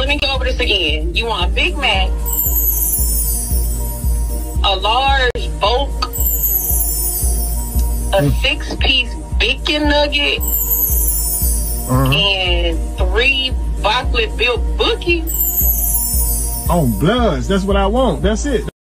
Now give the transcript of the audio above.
let me go over this again. You want a Big Mac, a large bulk, a 6-piece bacon nugget, and 3 Bhocolate built bookies. On Bloods, that's what I want. That's it.